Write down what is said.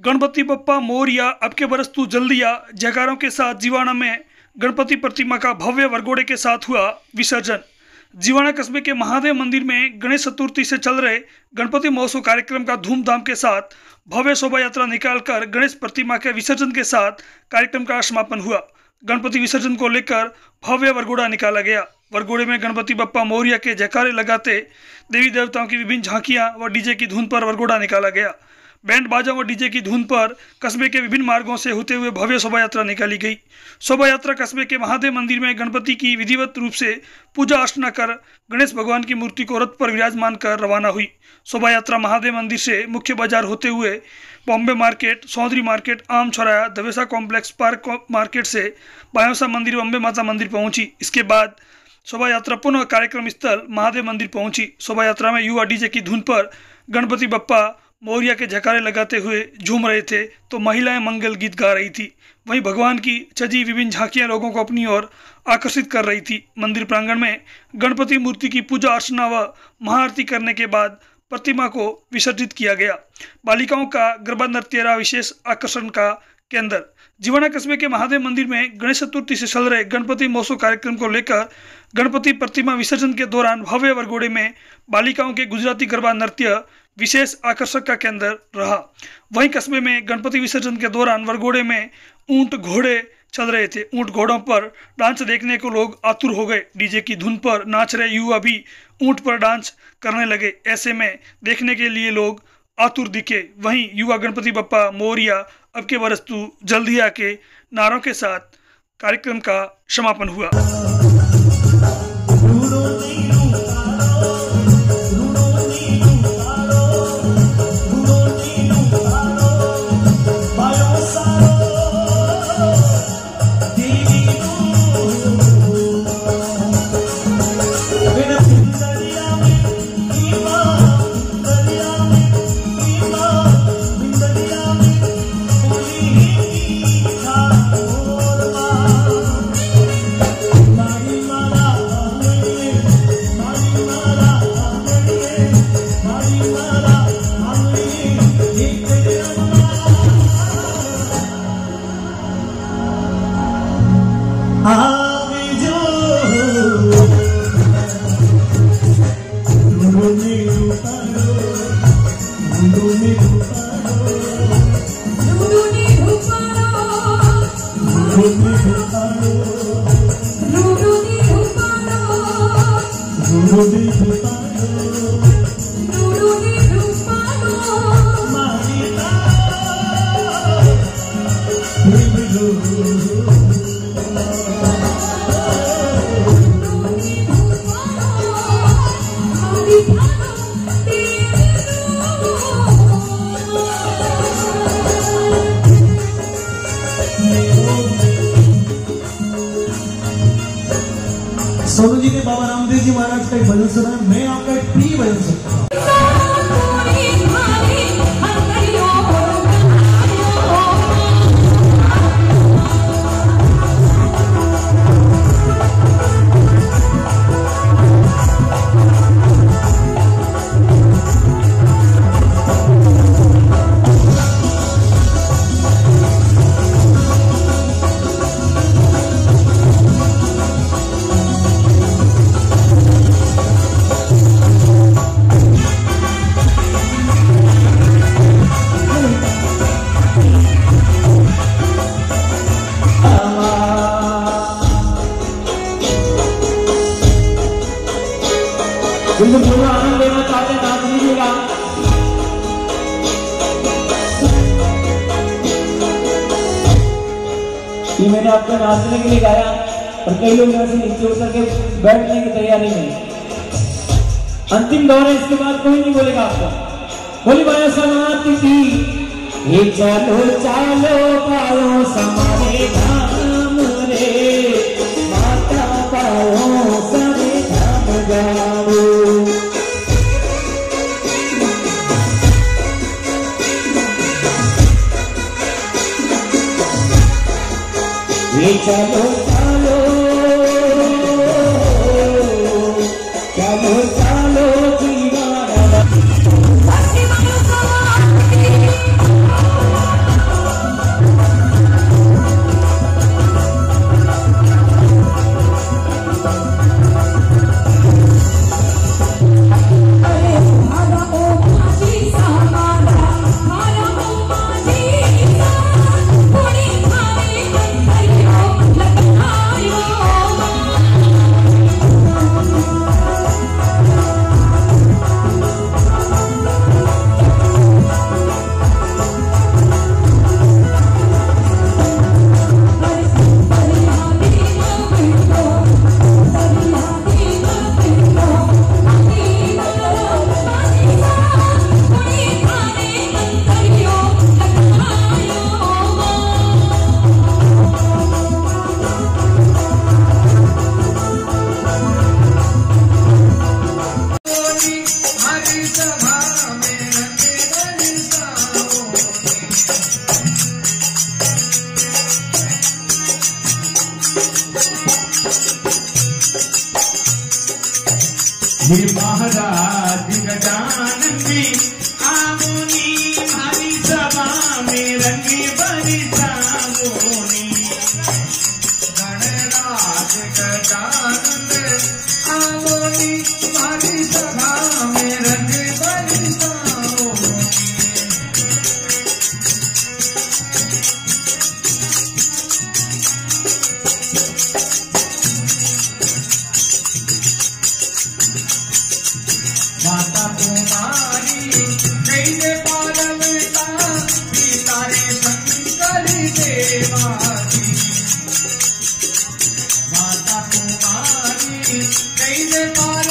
गणपति बप्पा मोरया, अब के बरस तू जल्दी आ जयकारों के साथ जीवाणा में गणपति प्रतिमा का भव्य वरघोड़े के साथ हुआ विसर्जन। जीवाणा कस्बे के महादेव मंदिर में गणेश चतुर्थी से चल रहे गणपति महोत्सव कार्यक्रम का धूमधाम के साथ भव्य शोभा यात्रा निकालकर गणेश प्रतिमा के विसर्जन के साथ कार्यक्रम का समापन हुआ। गणपति विसर्जन को लेकर भव्य वरघोड़ा निकाला गया। वरघोड़े में गणपति बप्पा मोरया के जयकारे लगाते देवी देवताओं की विभिन्न झांकियां व डीजे की धुन पर वरघोड़ा निकाला गया। बैंड बाजा व डीजे की धुन पर कस्बे के विभिन्न मार्गों से होते हुए भव्य शोभा यात्रा निकाली गई। शोभा यात्रा कस्बे के महादेव मंदिर में गणपति की विधिवत रूप से पूजा अर्चना कर गणेश भगवान की मूर्ति को रथ पर विराजमान कर रवाना हुई। शोभा यात्रा महादेव मंदिर से मुख्य बाजार होते हुए बॉम्बे मार्केट, सौंदरी मार्केट, आम चौराया, दवेसा कॉम्प्लेक्स, पार्क मार्केट से बायोसा मंदिर व अम्बे माता मंदिर पहुंची। इसके बाद शोभा यात्रा पुनः कार्यक्रम स्थल महादेव मंदिर पहुंची। शोभा यात्रा में युवा डीजे की धुन पर गणपति बप्पा मोरया के जयकारे लगाते हुए झूम रहे थे तो महिलाएं मंगल गीत गा रही थी। वहीं भगवान की सजी विभिन्न झांकियां लोगों को अपनी ओर आकर्षित कर रही थी। मंदिर प्रांगण में गणपति मूर्ति की पूजा अर्चना व महाआरती करने के बाद प्रतिमा को विसर्जित किया गया। बालिकाओं का गरबा नृत्य रहा विशेष आकर्षण का केंद्र। जीवाणा कस्बे के महादेव मंदिर में गणेश चतुर्थी से चल रहे गणपति महोत्सव कार्यक्रम को लेकर गणपति प्रतिमा विसर्जन के दौरान भव्य वरघोड़े में बालिकाओं के गुजराती गरबा नृत्य विशेष आकर्षक का केंद्र रहा। वहीं कस्बे में गणपति विसर्जन के दौरान वरघोड़े में ऊंट घोड़े चल रहे थे। ऊंट घोड़ों पर डांस देखने को लोग आतुर हो गए। डीजे की धुन पर नाच रहे युवा भी ऊंट पर डांस करने लगे। ऐसे में देखने के लिए लोग आतुर दिखे। वहीं युवा गणपति बप्पा मोरया, अब के बरस तू जल्दी आ के नारों के साथ कार्यक्रम का समापन हुआ। सोनू जी ने बाबा रामदेव जी महाराज का एक भजन सुना। मैं आपका एक प्रिय भजन सुनता हूँ। जिनको पूरा आनंद लेना चाहते हैं नाच लीजिएगा। ये मैंने आपको नाचने के लिए गाया और कई लोग यहाँ से नीचे उतर के बैठने की तैयारी में। अंतिम दौर है, इसके बाद कोई नहीं बोलेगा आपको। बोली बाया समाती थी ये चलो चलो पाओ समारे धाम रे, माता पाओ सारे धाम जाओ। ये चलो चलो चलो चलो जीवाना हे महाराज गजानंदी आमोनी भारी सभा में रंगी बड़ी सामोनी गणराज गजानंद आमोनी भारी सभा में रंगी बड़ी सामोनी माता कुमारी कैसे पार्वता पिता रे शंकर देवानी माता कुमारी कैसे